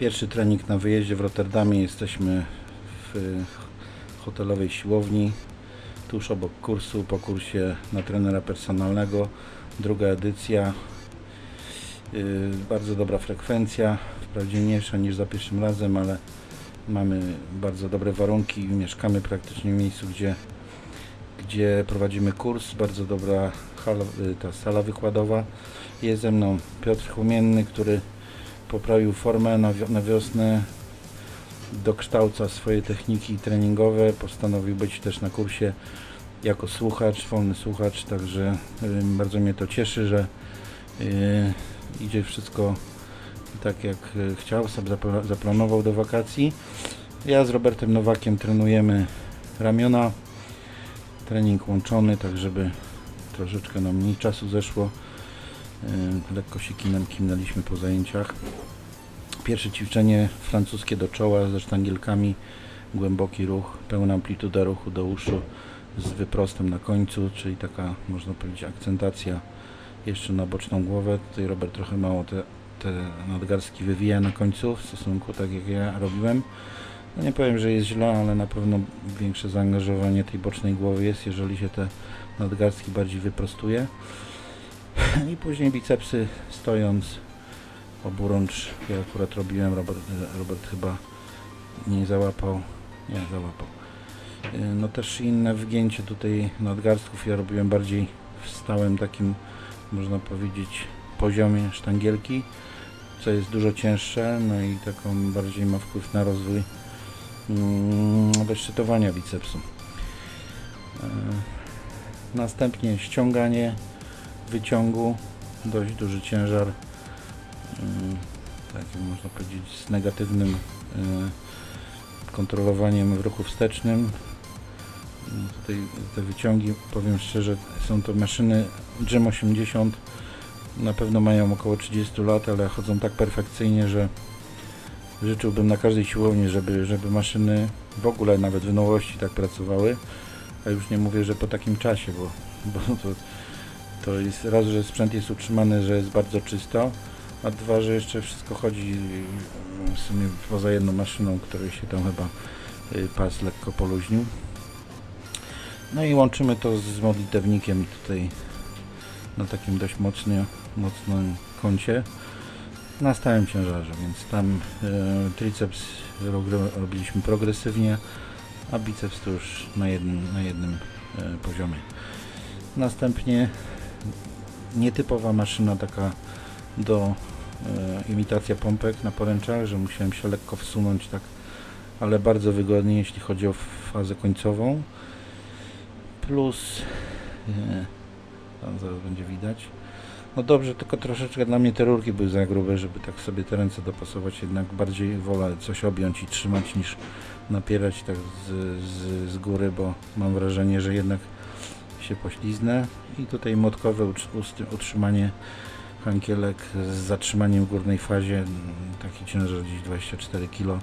Pierwszy trening na wyjeździe w Rotterdamie. Jesteśmy w hotelowej siłowni, tuż obok kursu, po kursie na trenera personalnego. Druga edycja. Bardzo dobra frekwencja, wprawdzie mniejsza niż za pierwszym razem, ale mamy bardzo dobre warunki i mieszkamy praktycznie w miejscu, gdzie prowadzimy kurs. Bardzo dobra ta sala wykładowa. Jest ze mną Piotr Chłomienny, który poprawił formę na wiosnę, dokształca swoje techniki treningowe, postanowił być też na kursie jako słuchacz, wolny słuchacz, także bardzo mnie to cieszy, że idzie wszystko tak jak chciał, sobie zaplanował do wakacji. Ja z Robertem Nowakiem trenujemy ramiona, trening łączony, tak żeby troszeczkę nam mniej czasu zeszło. Lekko się kimnęliśmy po zajęciach. Pierwsze ćwiczenie francuskie do czoła ze sztangielkami, głęboki ruch, pełna amplituda ruchu do uszu z wyprostem na końcu, czyli taka, można powiedzieć, akcentacja jeszcze na boczną głowę. Tutaj Robert trochę mało te nadgarstki wywija na końcu w stosunku tak jak ja robiłem. No nie powiem, że jest źle, ale na pewno większe zaangażowanie tej bocznej głowy jest, jeżeli się te nadgarstki bardziej wyprostuje. I później bicepsy stojąc, oburącz. Ja akurat robiłem, Robert chyba nie załapał. No też inne wgięcie tutaj nadgarstków. Ja robiłem bardziej w stałym takim, można powiedzieć, poziomie sztangielki, co jest dużo cięższe, no i taką bardziej ma wpływ na rozwój wyszczytowania bicepsu. Następnie ściąganie wyciągu, dość duży ciężar, tak jak można powiedzieć, z negatywnym kontrolowaniem w ruchu wstecznym. Tutaj te wyciągi, powiem szczerze, są to maszyny Gym 80, na pewno mają około 30 lat, ale chodzą tak perfekcyjnie, że życzyłbym na każdej siłowni, żeby maszyny w ogóle nawet w nowości tak pracowały, a już nie mówię, że po takim czasie, bo to jest raz, że sprzęt jest utrzymany, że jest bardzo czysto, a dwa, że jeszcze wszystko chodzi w sumie poza jedną maszyną, której się tam chyba pas lekko poluźnił. No i łączymy to z modlitewnikiem tutaj na takim dość mocnym kącie na stałym ciężarze, więc tam triceps robiliśmy progresywnie, a biceps to już na jednym poziomie. Następnie nietypowa maszyna taka do imitacja pompek na poręczach, że musiałem się lekko wsunąć, tak, ale bardzo wygodnie, jeśli chodzi o fazę końcową. Plus tam zaraz będzie widać. No dobrze, tylko troszeczkę dla mnie te rurki były za grube, żeby tak sobie te ręce dopasować, jednak bardziej wolę coś objąć i trzymać niż napierać tak z góry, bo mam wrażenie, że jednak się pośliznę. I tutaj młotkowe utrzymanie hankielek z zatrzymaniem w górnej fazie, taki ciężar gdzieś 24 kg.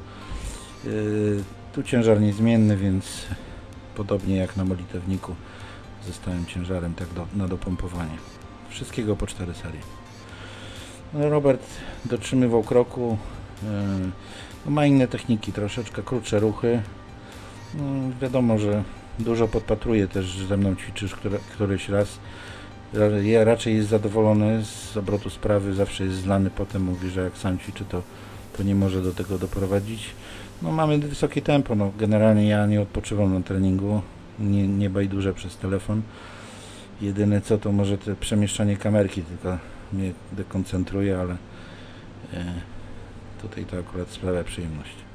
Tu ciężar niezmienny, więc podobnie jak na modlitewniku ze stałym ciężarem, tak na dopompowanie. Wszystkiego po 4 serie. No, Robert dotrzymywał kroku, ma inne techniki, troszeczkę krótsze ruchy. Wiadomo, że dużo podpatruje też, że ze mną ćwiczysz któryś raz. Ja raczej jest zadowolony z obrotu sprawy, zawsze jest zlany, potem mówi, że jak sam ćwiczy, to nie może do tego doprowadzić. No, mamy wysokie tempo, no, generalnie ja nie odpoczywam na treningu, nie bajdurzę przez telefon. Jedyne co, to może te przemieszczanie kamerki tylko mnie dekoncentruje, ale tutaj to akurat sprawia przyjemność.